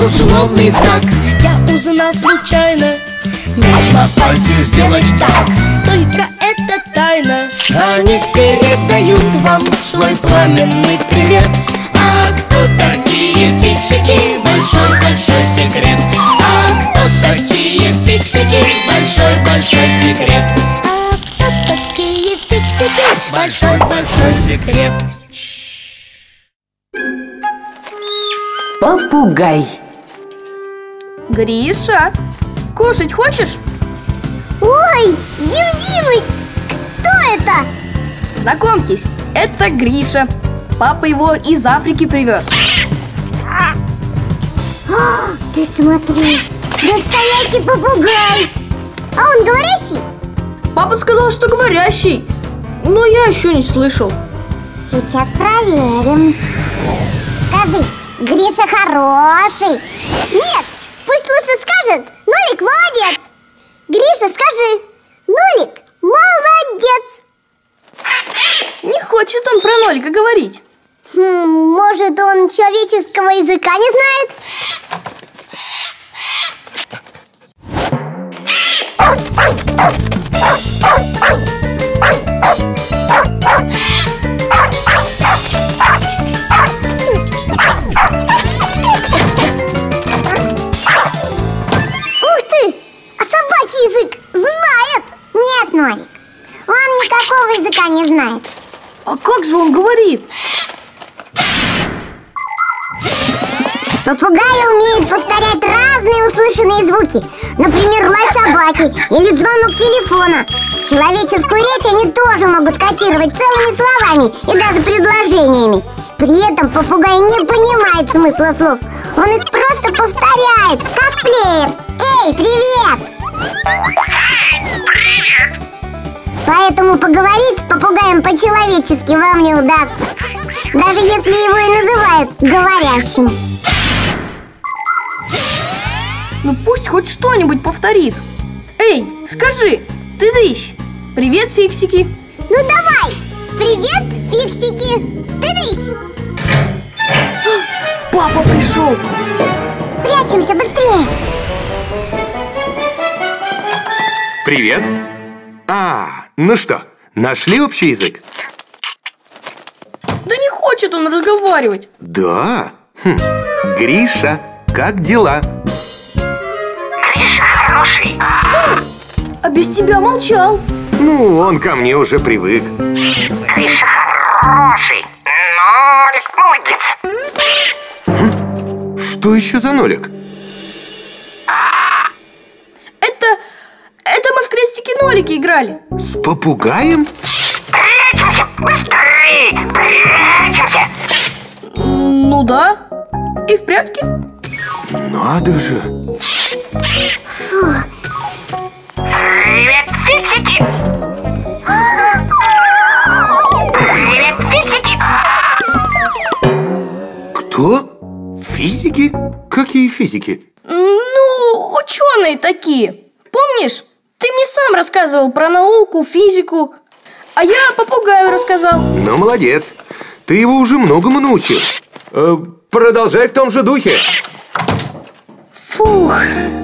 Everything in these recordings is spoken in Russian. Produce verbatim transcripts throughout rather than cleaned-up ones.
условный знак. Я узнал случайно, нужно пальцы сделать так. только это тайна. Они передают вам свой пламенный привет. А кто такие фиксики? Большой-большой секрет. А кто такие фиксики? Большой-большой секрет. А кто такие фиксики? Большой-большой секрет. Попугай. Гриша, кушать хочешь? Ой, Дим Димыч, кто это? Знакомьтесь, это Гриша. Папа его из Африки привез. О, ты смотри, настоящий попугай. А он говорящий? Папа сказал, что говорящий, но я еще не слышал. Сейчас проверим. Скажи, Гриша хороший? Нет, пусть лучше скажет: Нолик молодец. Гриша, скажи: Нолик молодец. Не хочет он про Нолика говорить. Хм, может, он человеческого языка не знает? Ух ты! А собачий язык знает? Нет, Нолик, он никакого языка не знает. А как же он говорит? Попугаи умеют повторять разные услышанные звуки. Например, лай собаки или звонок телефона. Человеческую речь они тоже могут копировать целыми словами и даже предложениями. При этом попугай не понимает смысла слов. Он их просто повторяет, как плеер. Эй, привет! Поэтому поговорить с попугаем по-человечески вам не удастся, даже если его и называют говорящим. Ну пусть хоть что-нибудь повторит. Эй, скажи, ты дыщ. Привет, фиксики. Ну давай! Привет, фиксики! Ты дыщ! Папа пришел. Прячемся быстрее! Привет. А, ну что, нашли общий язык? Да не хочет он разговаривать. Да? Хм. Гриша, как дела? Гриша хороший. А без тебя молчал. Ну, он ко мне уже привык. Гриша хороший. Нолик молодец. Что еще за Нолик? Это... Это мы в крестики-нолики играли. С попугаем? Прячемся, быстрее, прячемся. Ну да. И в прятки. Надо же. Привет, фиксики. Привет, фиксики. Кто? Физики? Какие физики? Ну, ученые такие. Помнишь? Ты мне сам рассказывал про науку, физику. А я попугаю рассказал. Ну, молодец. Ты его уже многому научил. Э, продолжай в том же духе. Фух.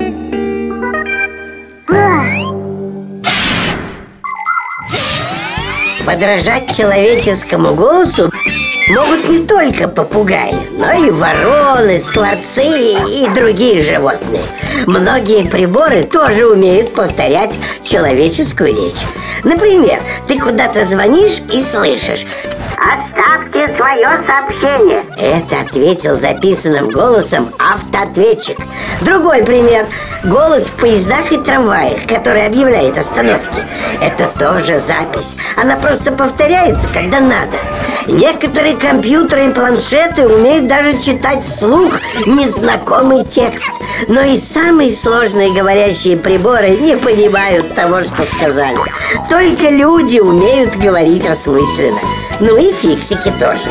Подражать человеческому голосу могут не только попугаи, но и вороны, скворцы и другие животные. Многие приборы тоже умеют повторять человеческую речь. Например, ты куда-то звонишь и слышишь: «Оставьте свое сообщение». Это ответил записанным голосом автоответчик. Другой пример. Голос в поездах и трамваях, который объявляет остановки. Это тоже запись. Она просто повторяется, когда надо. Некоторые компьютеры и планшеты умеют даже читать вслух незнакомый текст. Но и самые сложные говорящие приборы не понимают того, что сказали. Только люди умеют говорить осмысленно. Ну и фиксики тоже.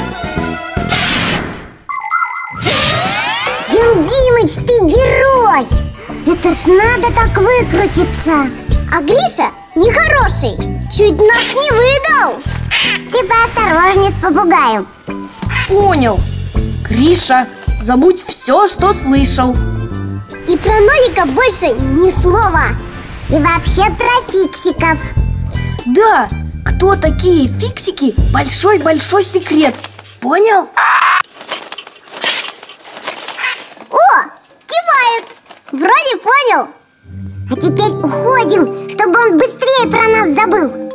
Дим Димыч, ты герой! Это ж надо так выкрутиться. А Гриша нехороший, чуть нас не выдал. Ты поосторожнее с попугаем. Понял. Гриша, забудь все, что слышал. И про Нолика больше ни слова. И вообще про фиксиков. Да, кто такие фиксики, большой-большой секрет. Понял? О, кивает. Вроде понял. А теперь уходим, чтобы он быстрее про нас забыл.